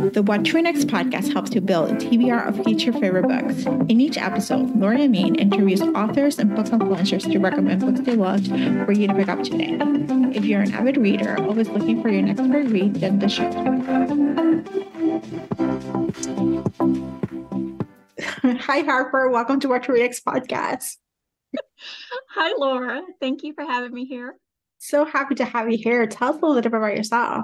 The What to Read Next podcast helps you build a TBR of each your favorite books. In each episode, Lori and Maine interviews authors and book influencers to recommend books they loved for you to pick up today. If you're an avid reader, always looking for your next great read, then the show. Hi, Harper. Welcome to What to Read Next podcast. Hi, Laura. Thank you for having me here. So happy to have you here. Tell us a little bit about yourself.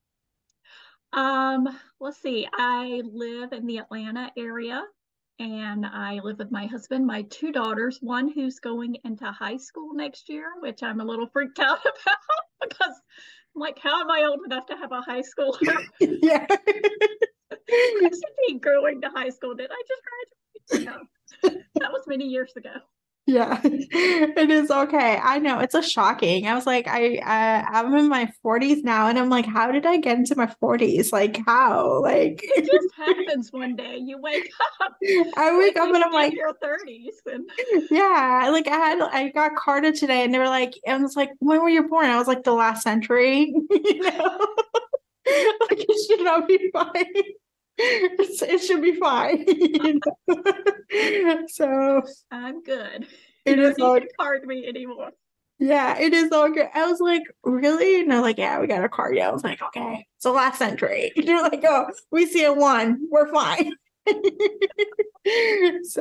Let's see. I live in the Atlanta area, and I live with my husband, my two daughters, one who's going into high school next year, which I'm a little freaked out about because I'm like, how am I old enough to have a high schooler? Yeah. I should be going to high school. Did I just graduate? No. That was many years ago. Yeah, it is okay. I know it's a shocking. I was like, I'm in my 40s now, and I'm like, how did I get into my 40s? Like, how? Like, it just happens one day. You wake up. I wake up and I'm like, your 30s. And... yeah, like I got carded today, and they were like, and it's like, when were you born? I was like, the last century. You know, like it should not be fine. It should be fine. You know? So I'm good. It is all good. Card me anymore. Yeah, it is all good. I was like, really? And they're like, yeah, we got a card. Yeah, I was like, okay, it's the last century. And you're like, oh, we see a one, we're fine. So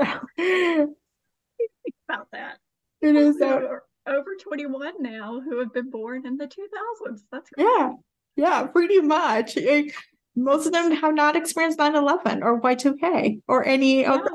about that. It is over 21 now who have been born in the 2000s. That's great. Yeah, pretty much. Most of them have not experienced 9/11 or Y2K or any other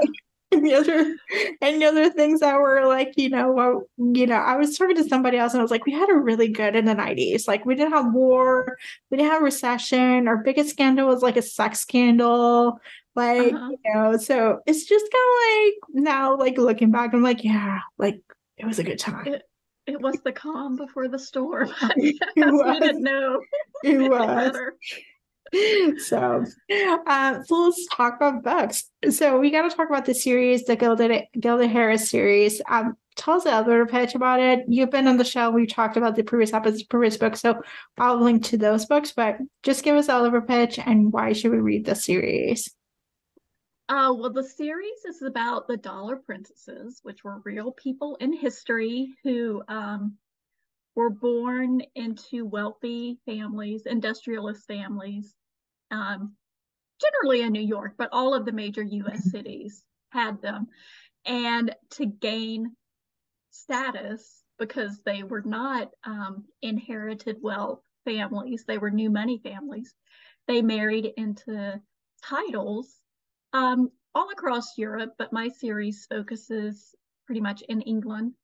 things that were like, I was talking to somebody else and I was like, we had a really good in the 90s. Like we didn't have war, we didn't have recession. Our biggest scandal was like a sex scandal. Like, so it's just kind of like now, like looking back, I'm like, yeah, like it was a good time. It was the calm before the storm. We didn't know. It was. So let's talk about books. So we got to talk about the series, the Gilded Harris series. Tell us a little bit about it. You've been on the show. We talked about the previous books, so I'll link to those books. But just give us a little pitch and why should we read the series? Well, the series is about the Dollar Princesses, which were real people in history who were born into wealthy families, industrialist families. Generally in New York, but all of the major U.S. cities had them. And to gain status, because they were not inherited wealth families, they were new money families, they married into titles all across Europe, but my series focuses pretty much in England.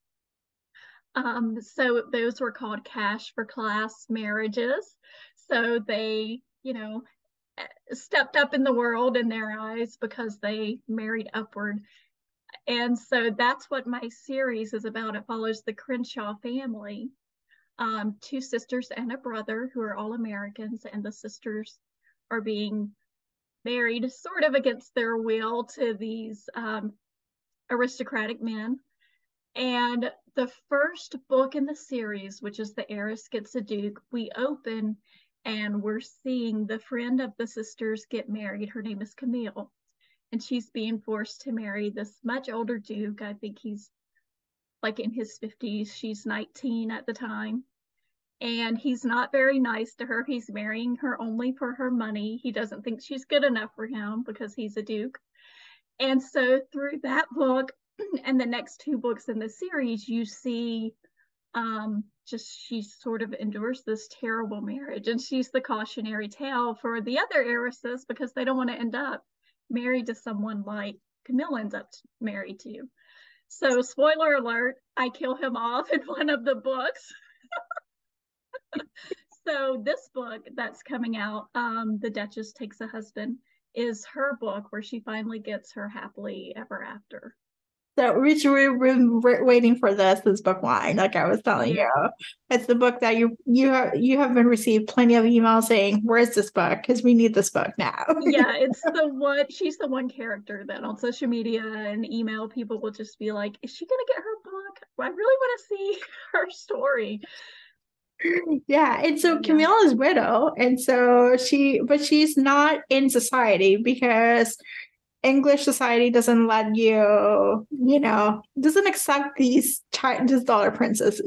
So those were called cash for class marriages. So they, stepped up in the world in their eyes because they married upward. And so that's what my series is about. It follows the Crenshaw family, two sisters and a brother who are all Americans, and the sisters are being married sort of against their will to these aristocratic men. And the first book in the series, which is The Heiress Gets a Duke, we open and we're seeing the friend of the sisters get married. Her name is Camille, and she's being forced to marry this much older duke. I think he's like in his 50s. She's 19 at the time. And he's not very nice to her. He's marrying her only for her money. He doesn't think she's good enough for him because he's a duke. And so through that book and the next two books in the series, you see she sort of endures this terrible marriage, and she's the cautionary tale for the other heiresses because they don't want to end up married to someone like Camille ends up married to. So spoiler alert, I kill him off in one of the books. So this book that's coming out, The Duchess Takes a Husband, is her book where she finally gets her happily ever after. So we're waiting for this book line, like I was telling you. It's the book that you have been received plenty of emails saying, where's this book? Because we need this book now. Yeah, it's the one, she's the one character that on social media and email people will just be like, is she gonna get her book? I really want to see her story. Yeah, and so Yeah. Camille is widow, and so she's not in society because English society doesn't let you, doesn't accept this dollar princess,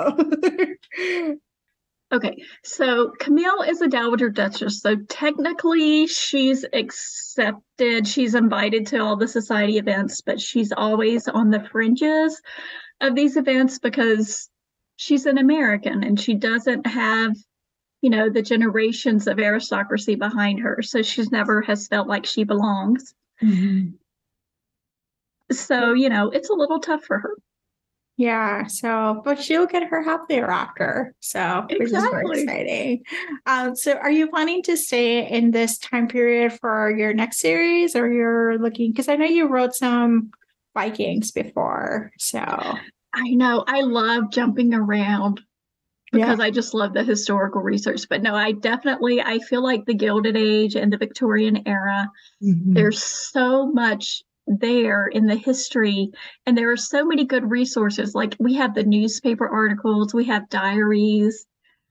Okay, so Camille is a Dowager Duchess, so technically she's accepted, she's invited to all the society events, but she's always on the fringes of these events because she's an American and she doesn't have, the generations of aristocracy behind her, so she's never has felt like she belongs. Mhm. So, it's a little tough for her. Yeah, so but she'll get her happily ever after, so which is very Exactly. exciting. So are you planning to stay in this time period for your next series, or you're looking? Because I know you wrote some Vikings before, so I know. I love jumping around yeah. because I just love the historical research. But no, I feel like the Gilded Age and the Victorian era, Mhm. there's so much there in the history, and there are so many good resources. Like we have the newspaper articles, we have diaries,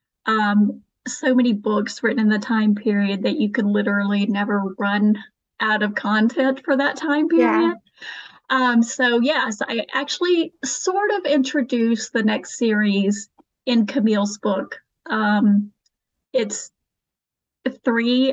so many books written in the time period that you can literally never run out of content for that time Yeah. period. So yes, I actually sort of introduced the next series in Camille's book. It's three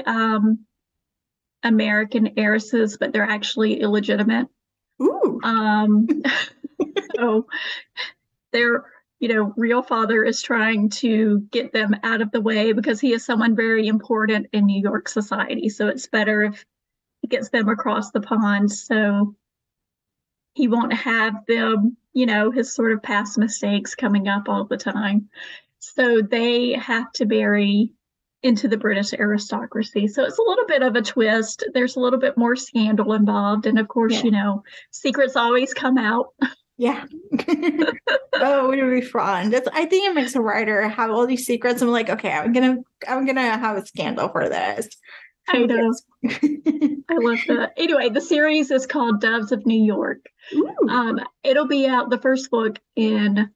American heiresses, but they're actually illegitimate. Ooh. Um, so their, real father is trying to get them out of the way because he is someone very important in New York society. So it's better if he gets them across the pond. So he won't have them, his sort of past mistakes coming up all the time. So they have to marry into the British aristocracy. So it's a little bit of a twist. There's a little bit more scandal involved. And of course, Yeah. secrets always come out. Yeah. Oh, it would be fun. I think it makes a writer have all these secrets. I'm like, okay, I'm gonna have a scandal for this. I know. I love that. Anyway, the series is called Doves of New York. Ooh, It'll be out the first book in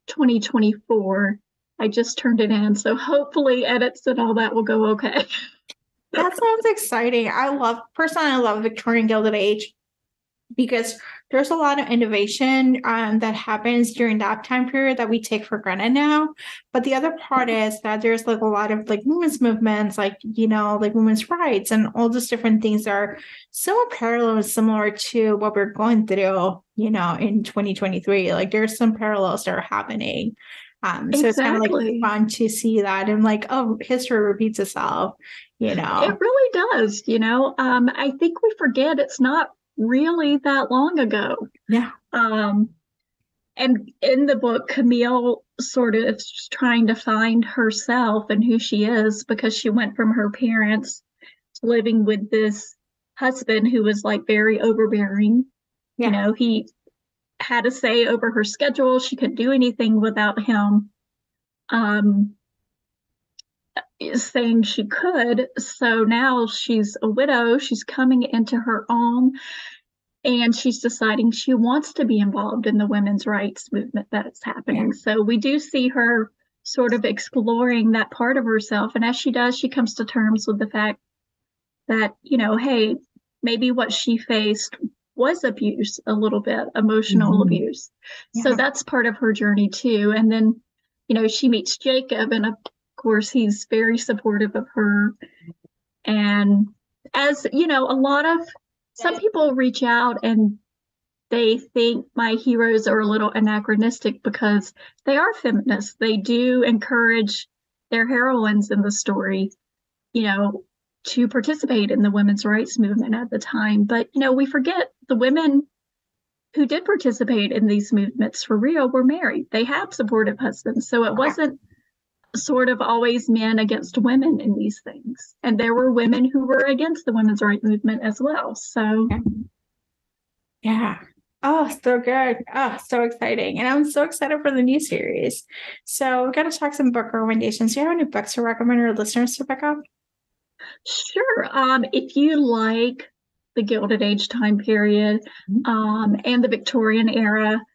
2024. I just turned it in, so hopefully edits and all that will go okay. that sounds exciting. Personally, I love Victorian Gilded Age because there's a lot of innovation that happens during that time period that we take for granted now. But the other part is that there's like a lot of like women's movements, like like women's rights and all those different things that are somewhat parallel and similar to what we're going through, in 2023. Like there's some parallels that are happening. So it's kind of like Exactly. fun to see that and like, oh, history repeats itself, It really does, I think we forget it's not really that long ago. Yeah. Um, and in the book, Camille sort of is trying to find herself and who she is because she went from her parents to living with this husband who was like very overbearing. Yeah. He had a say over her schedule. She couldn't do anything without him um, saying she could. So now she's a widow. She's coming into her own and she's deciding she wants to be involved in the women's rights movement that's Yeah. happening. So we do see her sort of exploring that part of herself. And as she does, she comes to terms with the fact that, hey, maybe what she faced was abuse, a little bit, emotional Mhm. abuse. So Yeah. that's part of her journey too. And then, she meets Jacob, and of course, he's very supportive of her. And as a lot of some people reach out and they think my heroes are a little anachronistic because they are feminists. They do encourage their heroines in the story, you know, to participate in the women's rights movement at the time. But, we forget the women who did participate in these movements for real were married. They have supportive husbands. So it Okay. wasn't sort of always men against women in these things. And there were women who were against the women's rights movement as well. So Yeah. Yeah. Oh, so good. Oh, so exciting. And I'm so excited for the new series. So we're going to talk some book recommendations. Do you have any books to recommend our listeners to pick up? sure, if you like the Gilded Age time period and the Victorian era,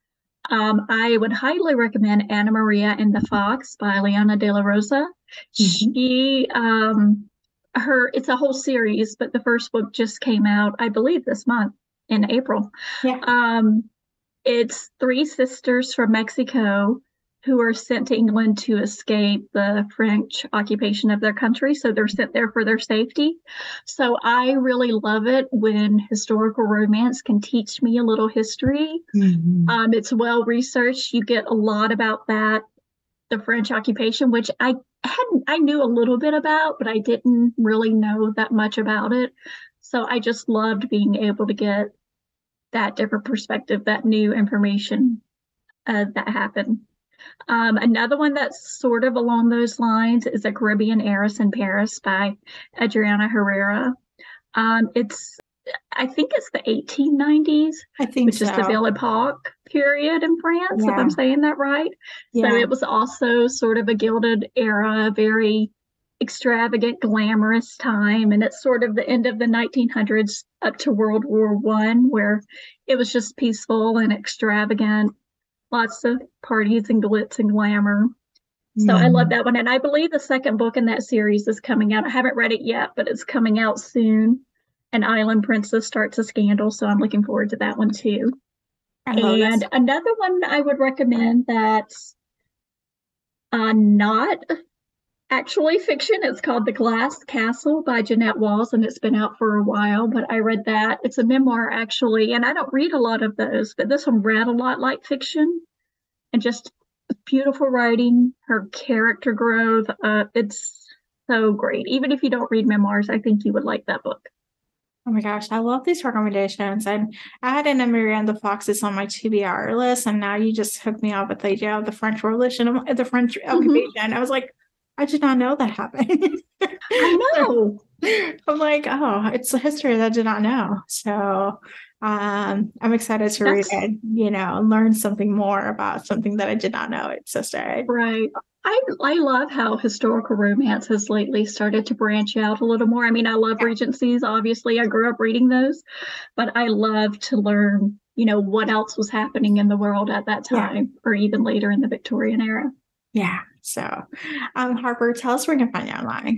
I would highly recommend Anna Maria and the Fox by Liana de la Rosa. She, it's a whole series, but the first book just came out, I believe, this month in April. Yeah. It's three sisters from Mexico who are sent to England to escape the French occupation of their country. So they're sent there for their safety. So I really love it when historical romance can teach me a little history. It's well researched. You get a lot about that, the French occupation, which I knew a little bit about, but I didn't really know that much about it. So I just loved being able to get that different perspective, that new information that happened. Another one that's sort of along those lines is A Caribbean Heiress in Paris by Adriana Herrera. I think it's the 1890s, which is the Belle Epoque period in France, if I'm saying that right. Yeah. So it was also sort of a gilded era, very extravagant, glamorous time. And it's sort of the end of the 1900s up to World War I, where it was just peaceful and extravagant. Lots of parties and glitz and glamour. So I love that one. And I believe the second book in that series is coming out. I haven't read it yet, but it's coming out soon. An Island Princess Starts a Scandal. So I'm looking forward to that one too. And another one I would recommend that's not actually fiction. It's called The Glass Castle by Jeanette Walls, and it's been out for a while, but I read that. It's a memoir, actually, and I don't read a lot of those, but this one read a lot like fiction, and just beautiful writing, her character growth. It's so great. Even if you don't read memoirs, I think you would like that book. Oh my gosh, I love these recommendations. And I had Anna Maria and the Foxes on my TBR list, and now you just hooked me up with the idea of the French Revolution, the French occupation. I was like, I did not know that happened. I know. I'm like, oh, it's a history that I did not know. So I'm excited to read it, and learn something more about something that I did not know existed. Right. I love how historical romance has lately started to branch out a little more. I mean, I love Regencies. Obviously, I grew up reading those, but I love to learn, what else was happening in the world at that time, or even later in the Victorian era. Yeah. So, Harper, tell us where you can find you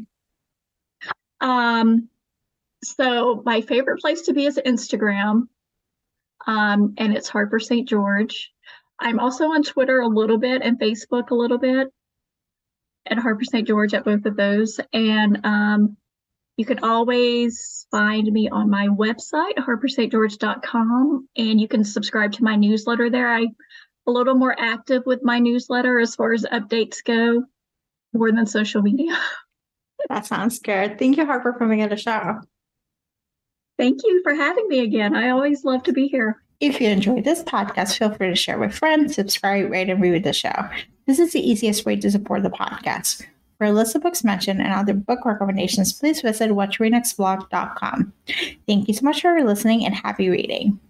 online. So my favorite place to be is Instagram, and it's Harper St. George. I'm also on Twitter a little bit and Facebook a little bit, at Harper St. George at both of those. And you can always find me on my website, harperstgeorge.com, and you can subscribe to my newsletter there. I'm a little more active with my newsletter as far as updates go, more than social media. That sounds good. Thank you, Harper, for being on the show. Thank you for having me again. I always love to be here. If you enjoyed this podcast, feel free to share with friends, subscribe, rate, and review the show. This is the easiest way to support the podcast. For a list of books mentioned and other book recommendations, please visit whattoreadnextblog.com. Thank you so much for listening, and happy reading.